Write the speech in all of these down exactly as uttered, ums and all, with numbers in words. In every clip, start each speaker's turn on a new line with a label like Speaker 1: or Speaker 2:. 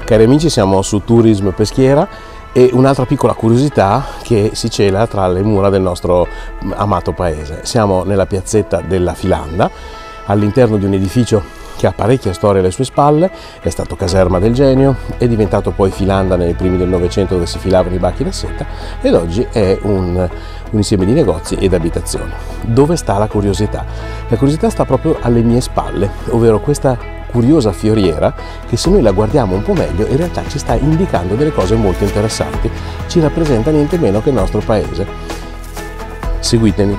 Speaker 1: Cari amici, siamo su Tourism Peschiera e un'altra piccola curiosità che si cela tra le mura del nostro amato paese. Siamo nella piazzetta della Filanda, all'interno di un edificio che ha parecchia storia alle sue spalle, è stato caserma del Genio, è diventato poi Filanda nei primi del Novecento dove si filavano i bacchi da seta ed oggi è un, un insieme di negozi ed abitazioni. Dove sta la curiosità? La curiosità sta proprio alle mie spalle, ovvero questa curiosa fioriera che, se noi la guardiamo un po' meglio, in realtà ci sta indicando delle cose molto interessanti, ci rappresenta niente meno che il nostro paese. Seguitemi.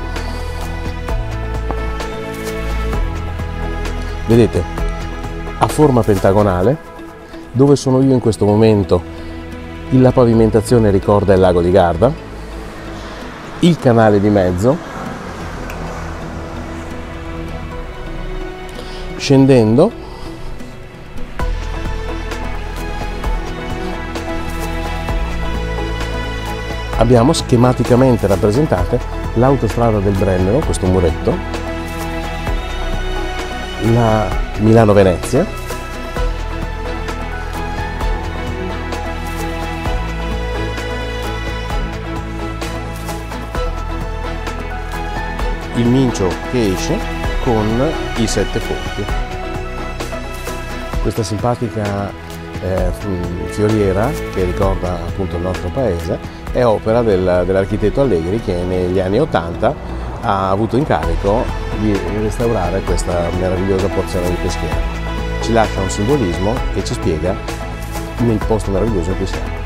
Speaker 1: Vedete, a forma pentagonale, dove sono io in questo momento, la pavimentazione ricorda il lago di Garda, il canale di mezzo, scendendo abbiamo schematicamente rappresentate l'autostrada del Brennero, questo muretto, la Milano-Venezia, il Mincio che esce con i Sette Fonti. Questa simpatica eh, fioriera che ricorda appunto il nostro paese è opera del, dell'architetto Allegri, che negli anni ottanta ha avuto incarico di restaurare questa meravigliosa porzione di Peschiera. Ci lascia un simbolismo e ci spiega il posto meraviglioso in cui siamo.